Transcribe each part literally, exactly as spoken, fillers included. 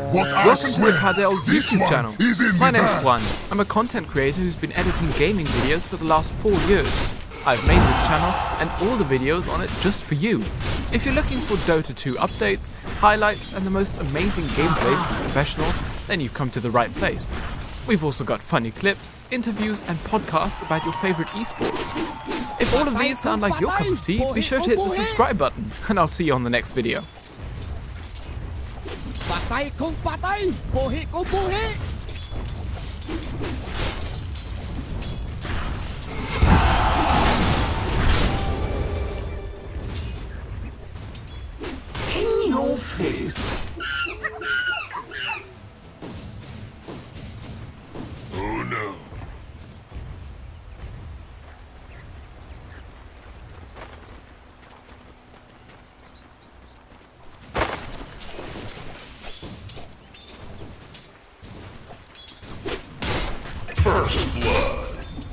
What I Welcome to the swear, Cardel's this YouTube one channel. is in My the name's bag. Juan. I'm a content creator who's been editing gaming videos for the last four years. I've made this channel and all the videos on it just for you. If you're looking for Dota two updates, highlights and the most amazing gameplays from professionals, then you've come to the right place. We've also got funny clips, interviews and podcasts about your favorite esports. If all of these sound like your cup of tea, be sure to hit the subscribe button and I'll see you on the next video. Patay kung patay, buhi kung buhi. In your face. Oh no. First blood.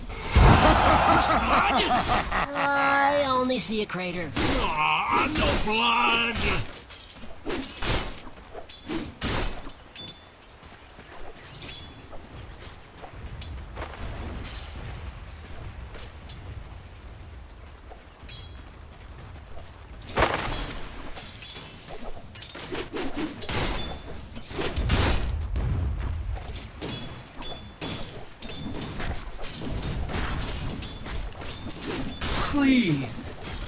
I only see a crater. Ah, no blood. Please.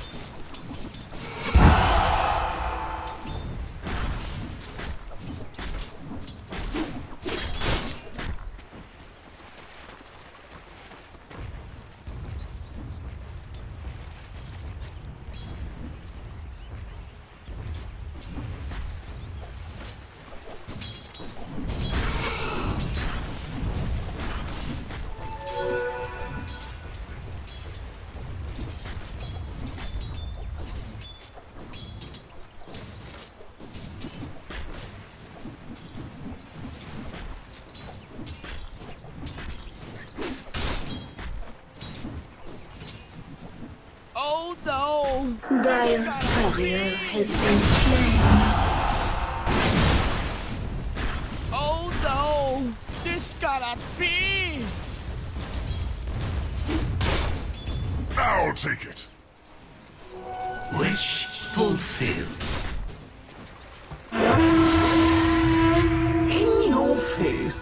Oh no! Dire's warrior has been slain. Oh no! This gotta be! I'll take it. Wish fulfilled. In your face.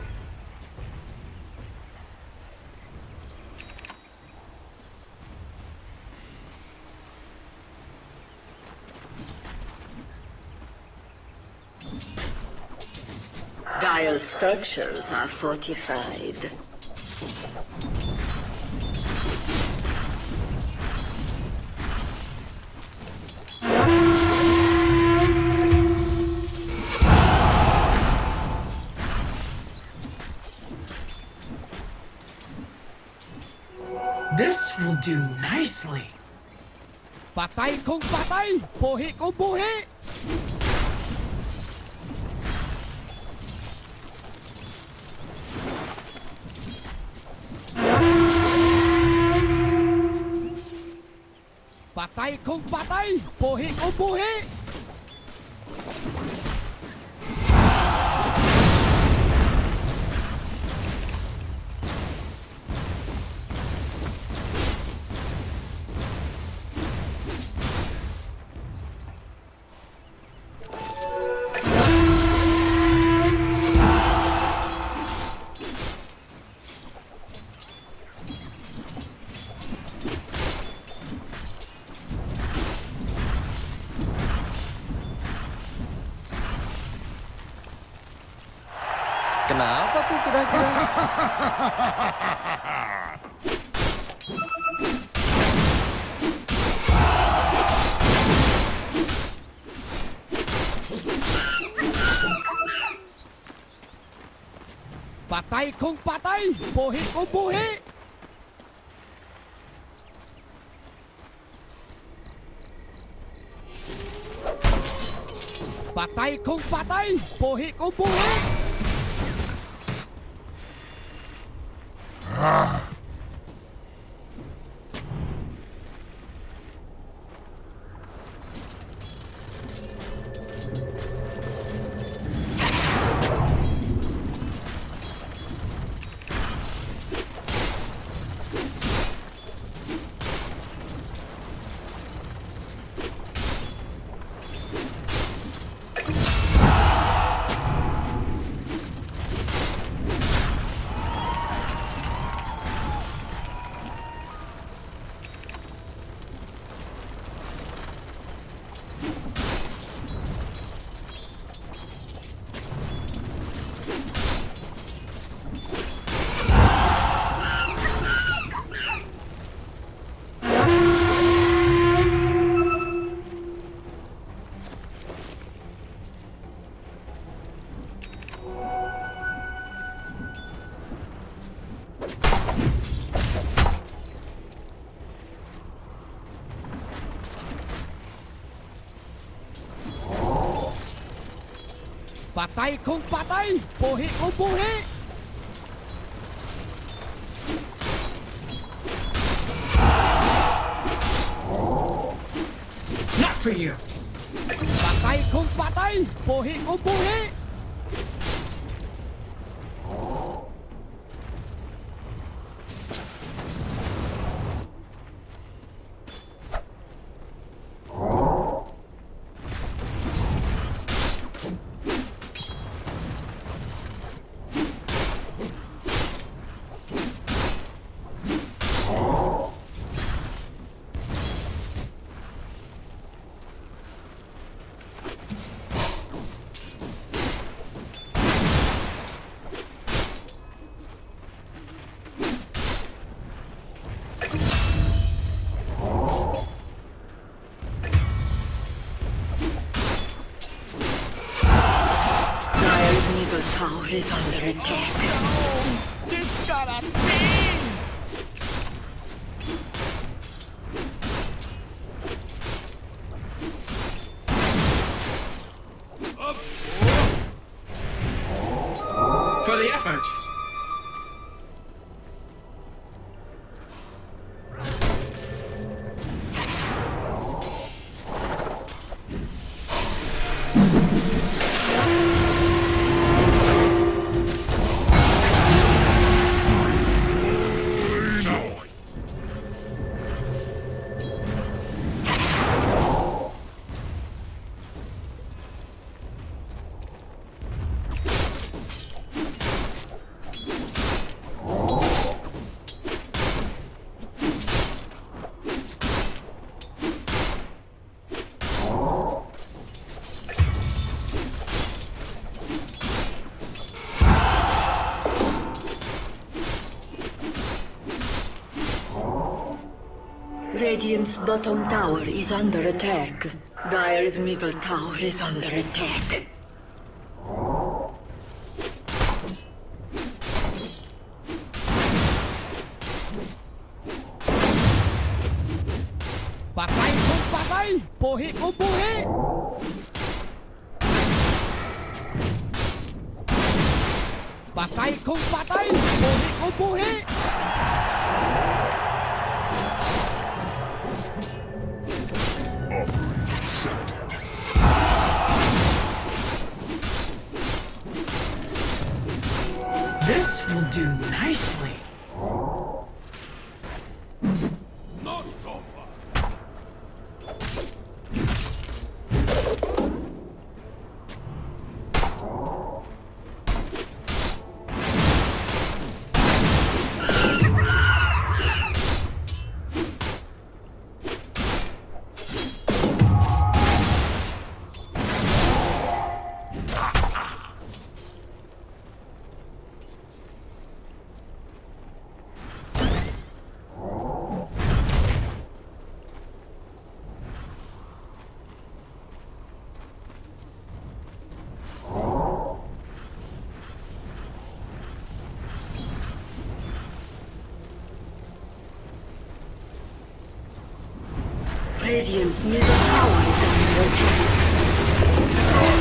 Dire's structures are fortified. This will do nicely. Patay kung patay, buhi kung buhi. Patay kung patay, buhi kung buhi. Kenapa tuh kira-kira? Patay kung patay, buhi kung buhi. Patay kung patay, buhi kung buhi. Ah. Patay kung patay! Puhi kung puhi! Not for you. Patay kung patay! Puhi kung puhi! Tower is under attack. No! This gotta be! For the effort. Radiant's bottom tower is under attack. Dire's middle tower is under attack. Patay kung patay! Puhi kung puhi! Patay kung patay! Puhi kung puhi! Offering accepted. This will do nicely. Not so fast. Radiant's middle tower is under attack.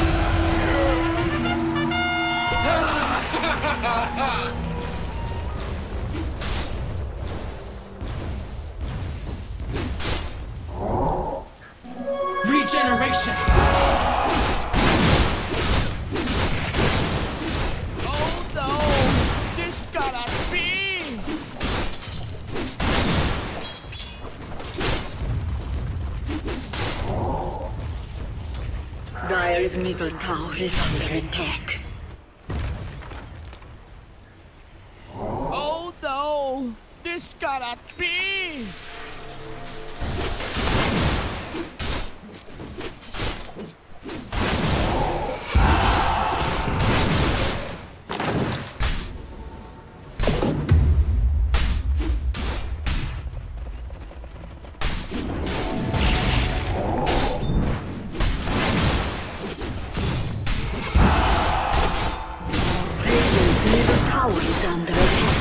Regeneration. Oh no! This gotta be! Dire's middle tower is under attack. Oh no! This gotta be! Radiant's middle tower is under attack.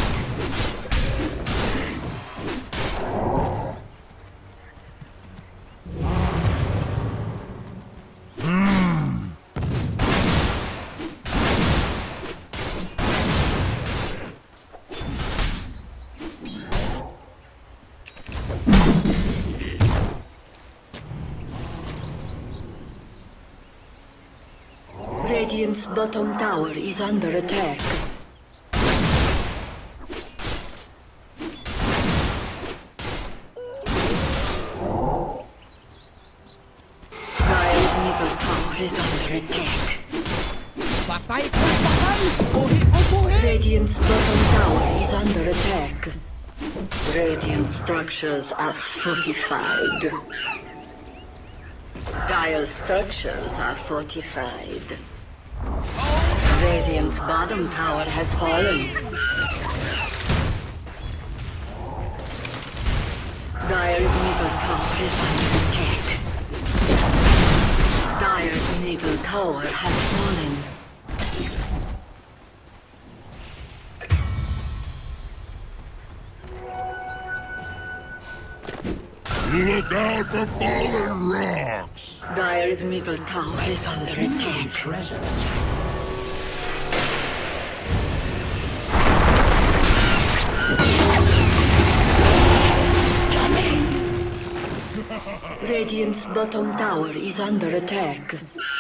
Radiant's bottom tower is under attack. Dire's middle tower is under attack. Patay kung patay! Buhi kung buhi! Radiant's bottom tower is under attack. Radiant structures are fortified. Dire structures are fortified. Radiant's bottom tower has fallen. Dire's middle tower is under attack. Dire's middle tower has fallen. Look out for fallen rocks! Dire's middle tower is under attack. Radiant's bottom tower is under attack.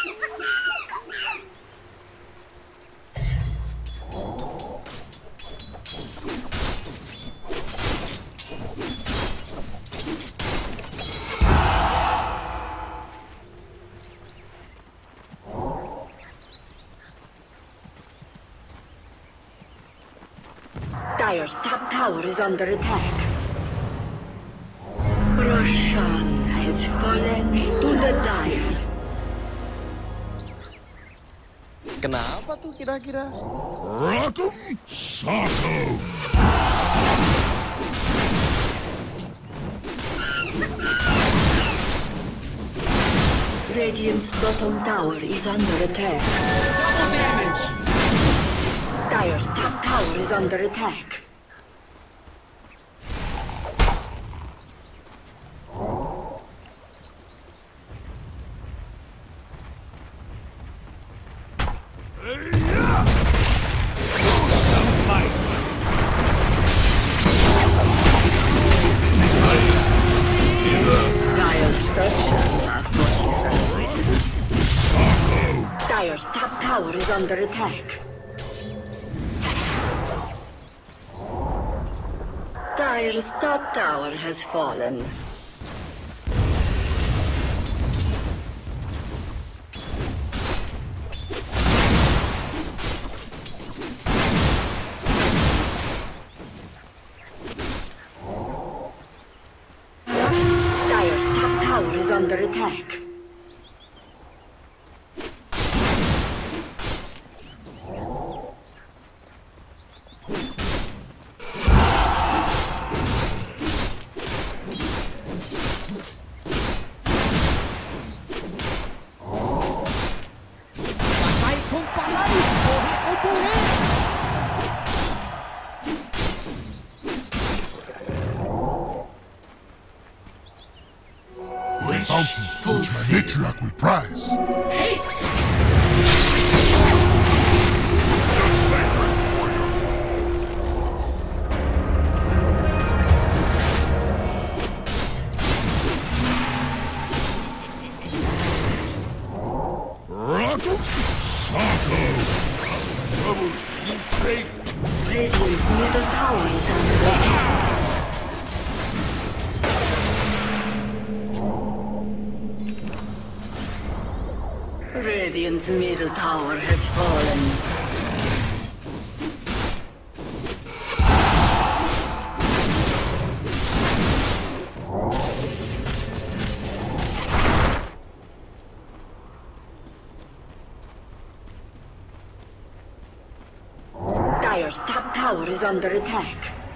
Dire's top tower is under attack. Roshan has fallen to the Dire. Kenapa tuh kira-kira? Rock'em Sock'em! Radiant's bottom tower is under attack. Double damage! Dire's top tower is under attack. Dire's structures are fortified. Dire's top tower is under attack. Dire's top tower has fallen. Dire's top tower is under attack. Patay kung patay! Buhi kung buhi! We're about to approach my matriarch with prize. Haste! The sacred warrior falls. Rock'em Sock'em! Troubles in state. Radiant's middle tower is under attack. Radiant's middle tower has fallen. Dire's top tower is under attack.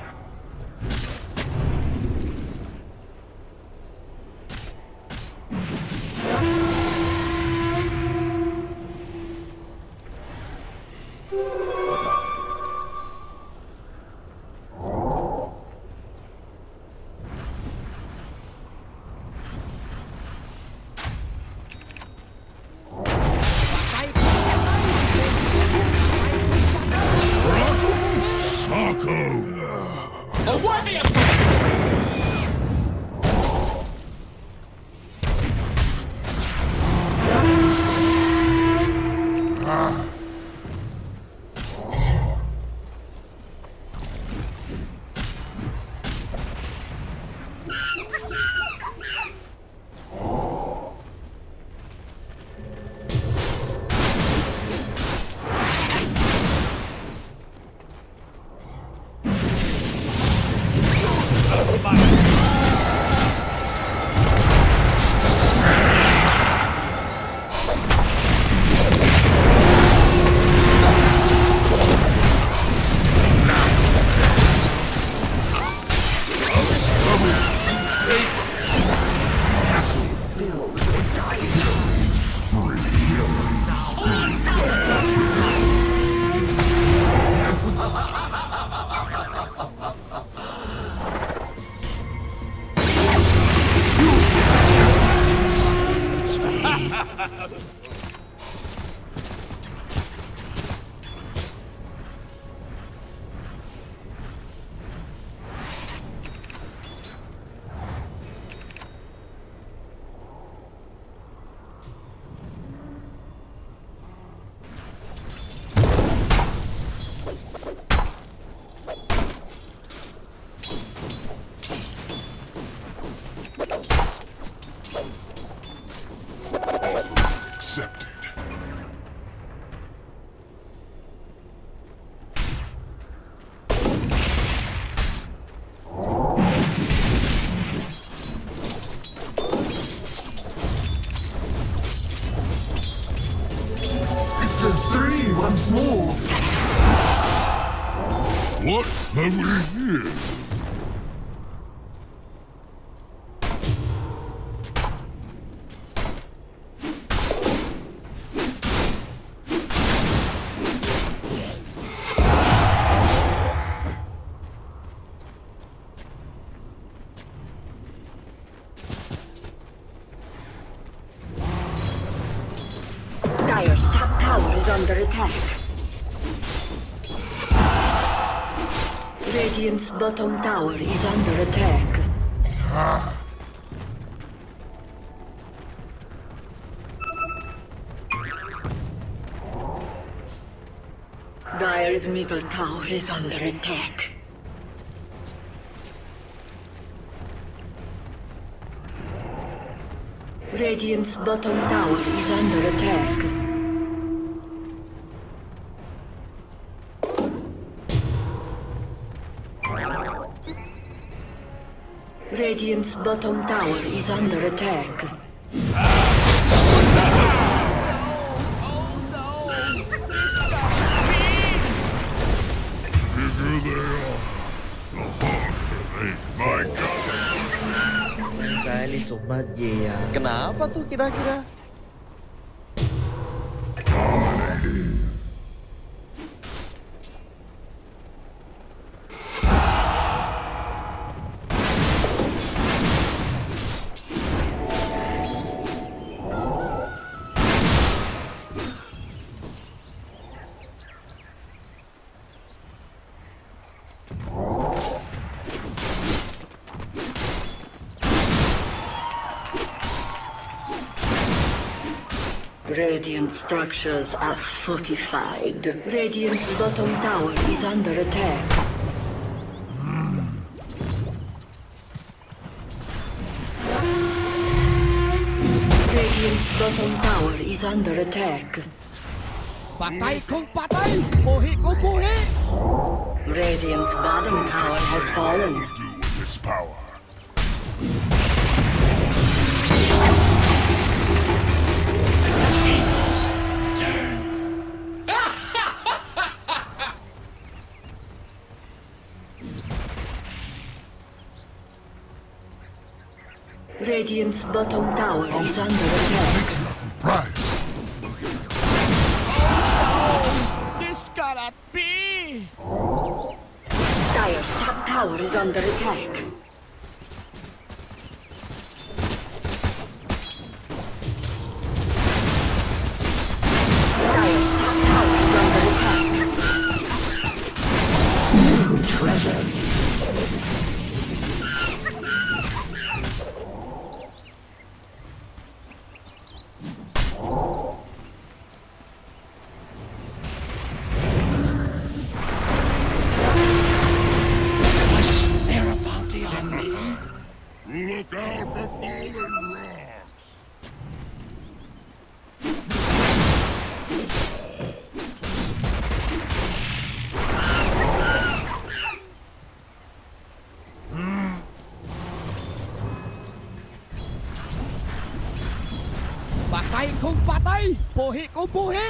Patay kung patay! Sock'em! A worthy opponent! Ah, small. What have we here? Dire's top tower is under attack. Radiant's bottom tower is under attack. Dire's middle tower is under attack. Radiant's bottom tower is under attack. Radiant's bottom tower is under attack. Bigger they are, the harder they fight. Saya coba aja ya. Kenapa tuh kira-kira? Radiant structures are fortified. Radiant's bottom tower is under attack. Radiant's bottom tower is under attack. Patay kung patay! Buhi kung buhi! Radiant's bottom tower has fallen. Do with this power. Radiant's bottom tower is under attack. Mix it up with prize. This cannot be! Dire's top tower is under attack. Dire's top tower is under attack. New treasures. There a bounty on me? Look out for fallen rocks. Patay kung patay! Buhi kung buhi!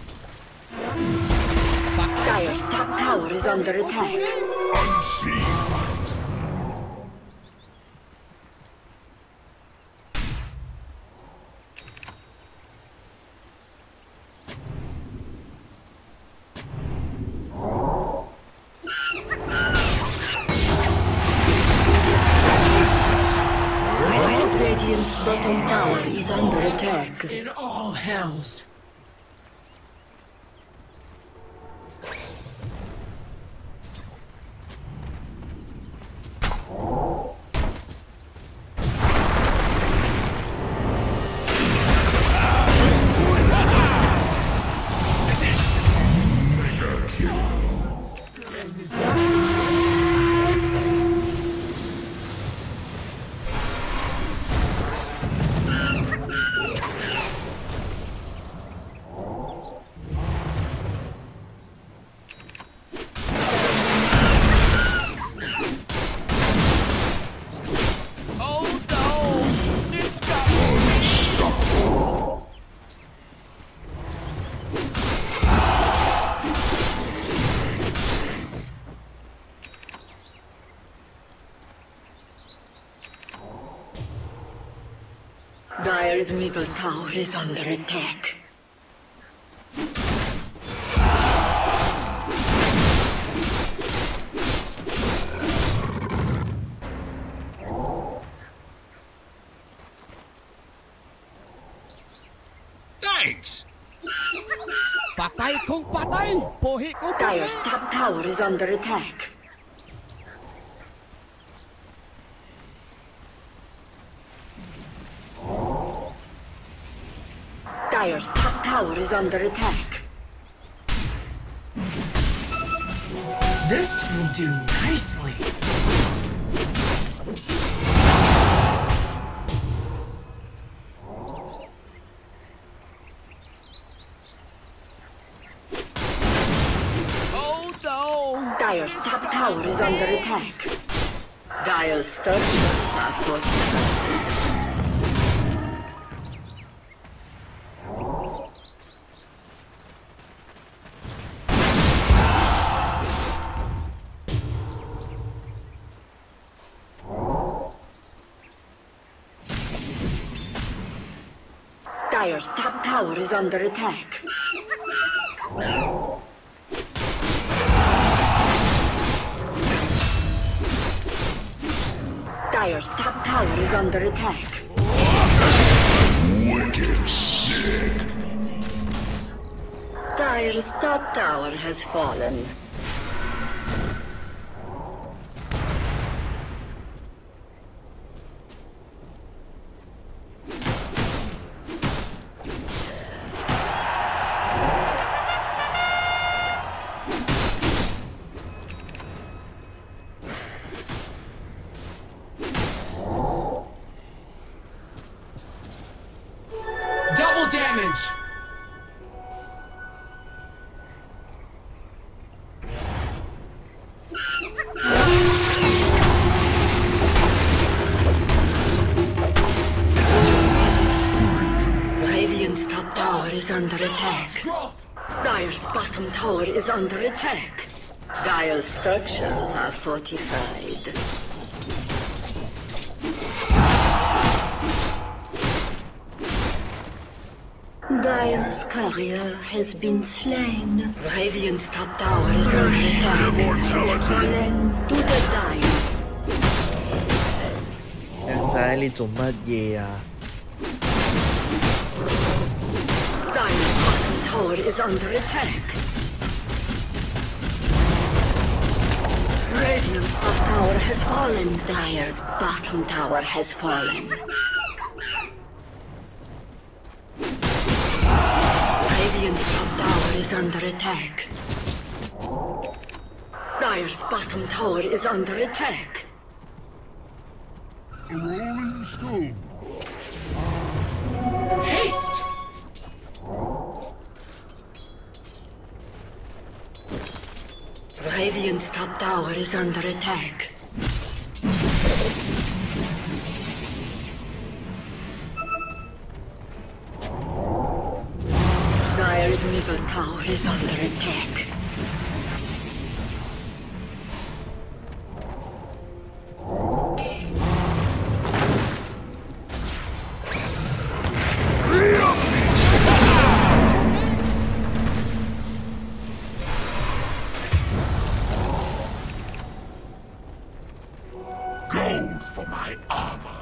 Dire's top tower is under attack. Unseen. Radiant's bottom tower is under attack. In all hells. Dire's middle tower is under attack. Thanks! Patay kung patay! Puhi kung puhi! Dire's top tower is under attack. Dire's top tower is under attack. This will do nicely. Oh no! Dire's top tower is under attack. Dire's structures are fortified. Dire's top tower is under attack. Dire's top tower is under attack. Wicked sick. Dire's top tower has fallen. Double damage! Radiant's top tower is under attack. Dire's bottom tower is under attack. Dire's structures are fortified. Dire's courier has been slain. Radiant's top tower is under attack. Immortality. Fallen to the Dire. 靚仔你做乜嘢啊？ Dire's bottom tower is under attack. Radiant's top tower has fallen. Dire's bottom tower has fallen. Radiant's top tower is under attack. Dire's bottom tower is under attack. A rolling stone. Haste! Radiant's top tower is under attack. Dire's middle tower is under attack. Gold for my armor.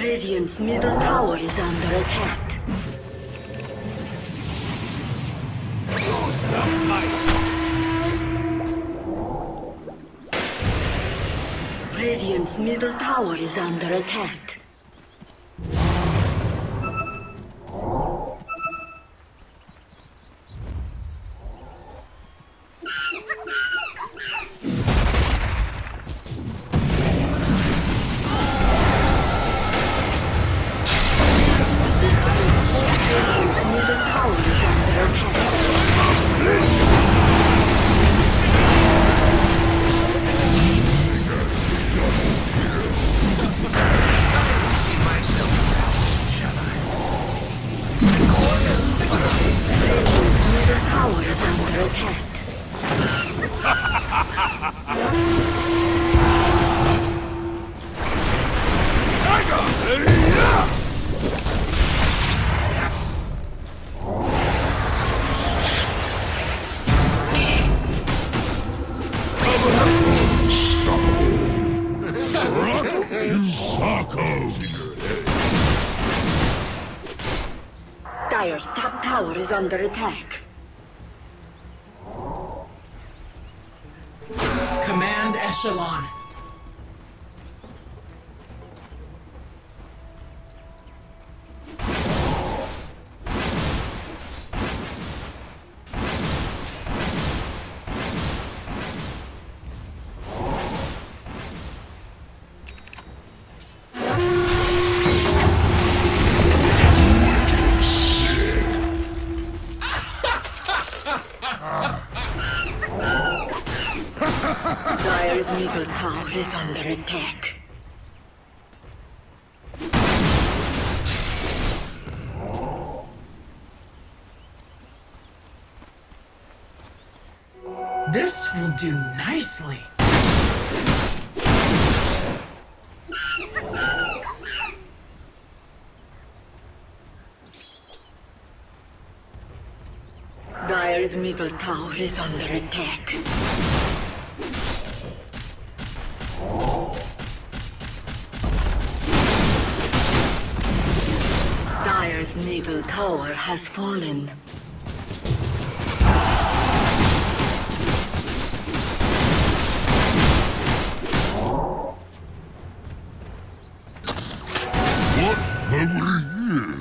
Radiant's middle tower is under attack. Radiant's middle tower is under attack. Dire's top tower is under attack. Command echelon. Dire's middle tower is under attack. This will do nicely. Dire's middle tower is under attack. Dire's middle tower has fallen. What have we here?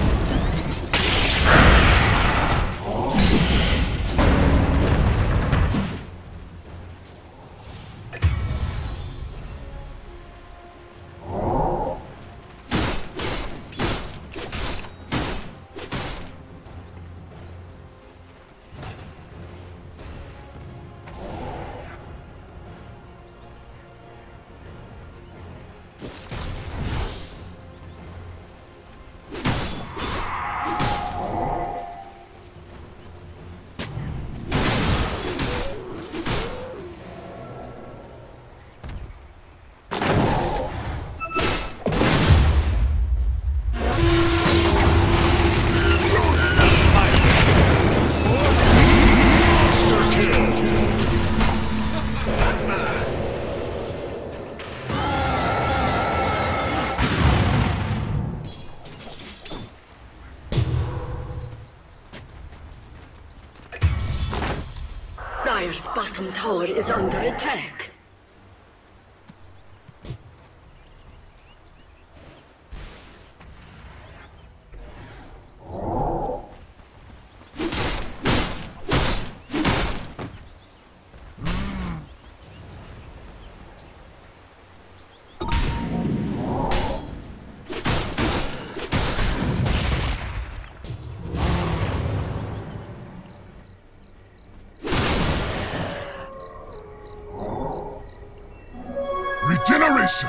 Dire's bottom tower is under attack. Regeneration!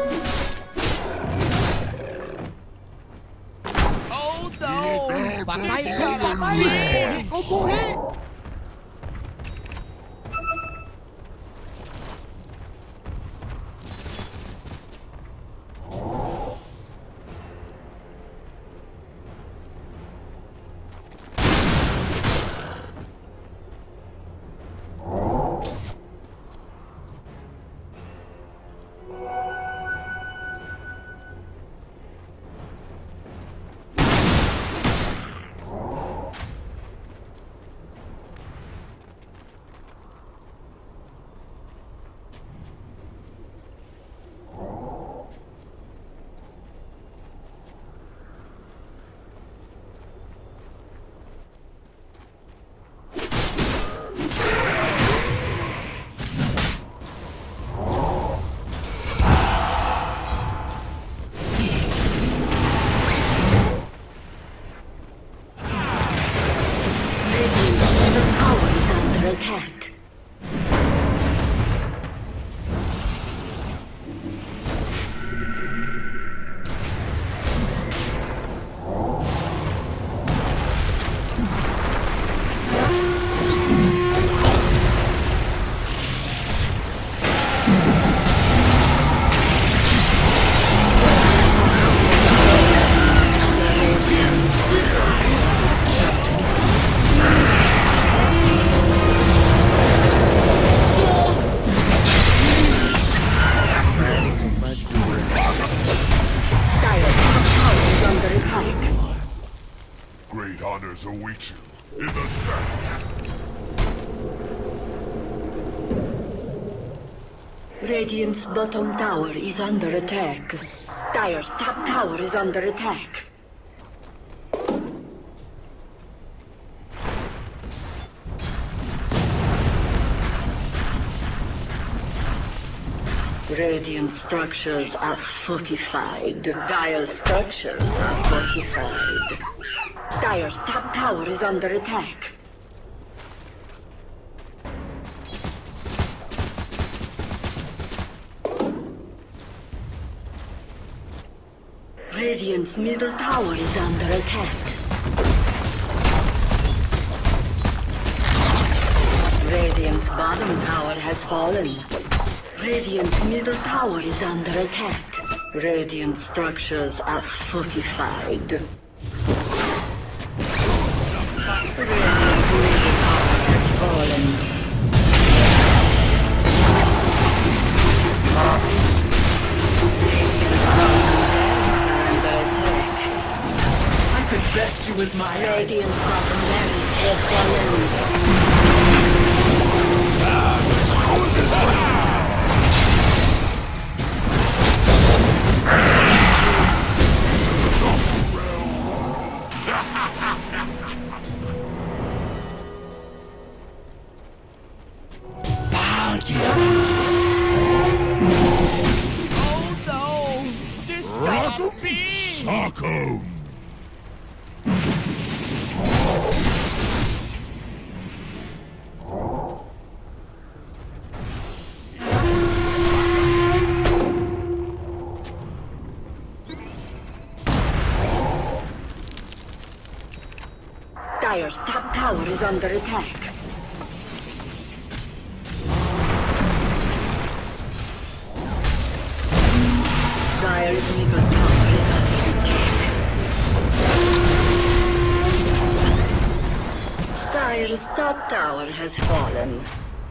Oh no! Bàn tay không bàn tay! Bộ hit không bộ hit! horrors await you in the depths. Radiant's bottom tower is under attack. Dire's top tower is under attack. Radiant structures are fortified. Dire's structures are fortified. Dire's top tower is under attack. Radiant's middle tower is under attack. Radiant's bottom tower has fallen. Radiant's middle tower is under attack. Radiant structures are fortified. Radiant's middle tower has fallen. I could best you with my eyes. Radiant's bottom barracks have fallen. Oh no! This can't be! Sarcom! Dire's top tower is under attack. Dire's middle tower is under attack. Dire's top tower has fallen.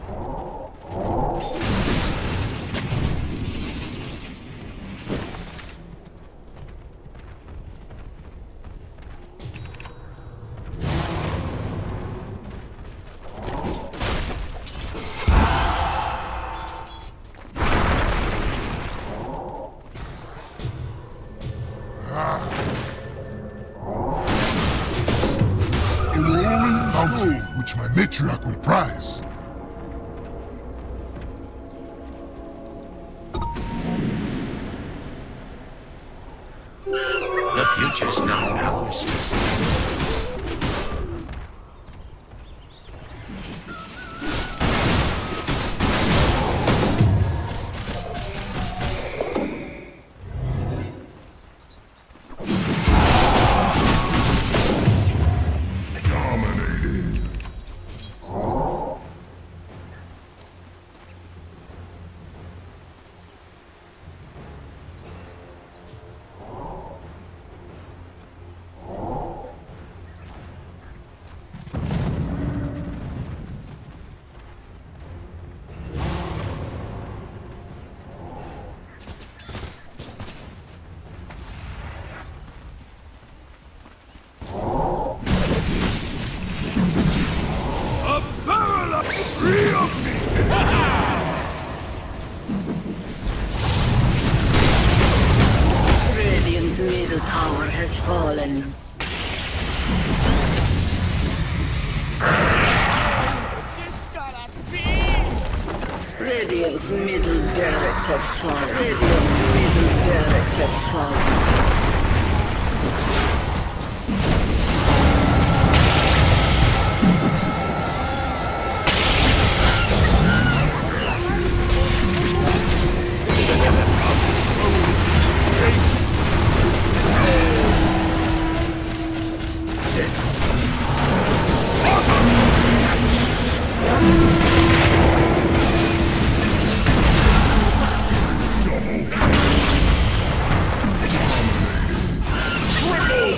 A rolling bounty, which my matriarch will prize. The future's not ours. Dominating. Free of me! Radiant's middle tower has fallen. This gotta be! Radiant's middle barracks have fallen. Radiant's middle barracks have fallen. Triple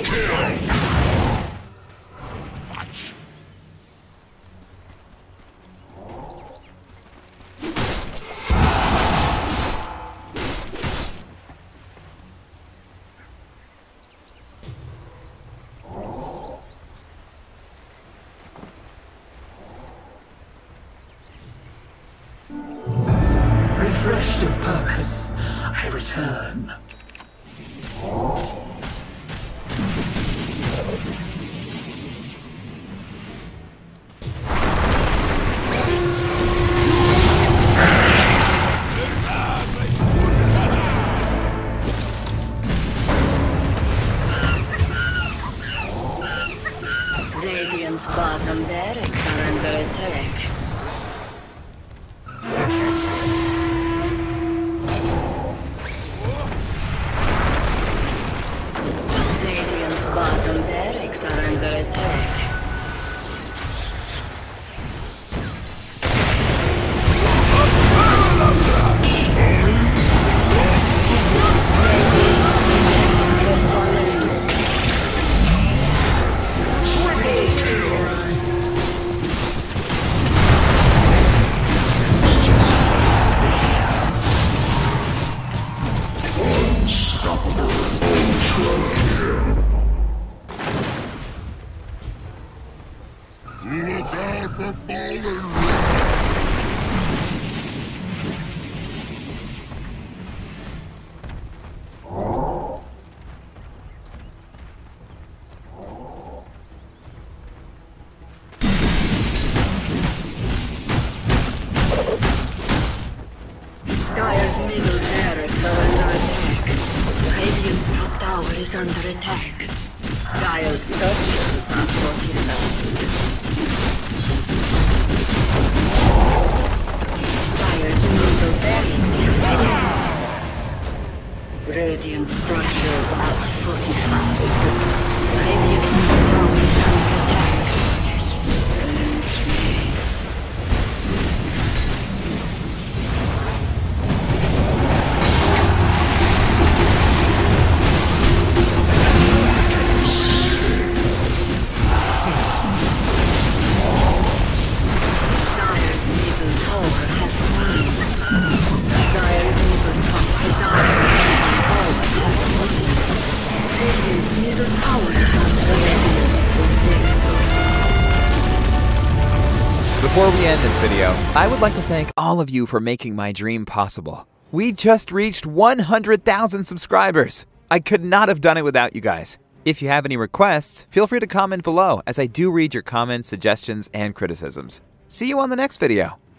purpose, I return. Radiant's bottom barracks are under attack. Radiant's bottom barracks are under attack. Look out for fallen! Dire's middle barracks are under attack. Radiant's top tower is under attack. Dire's structures are fortified. Dire's middle barracks is down. Radiant structures are fortified. Radiant's tower is under attack. Before we end this video, I would like to thank all of you for making my dream possible. We just reached one hundred thousand subscribers. I could not have done it without you guys. If you have any requests, feel free to comment below, as I do read your comments, suggestions, and criticisms. See you on the next video.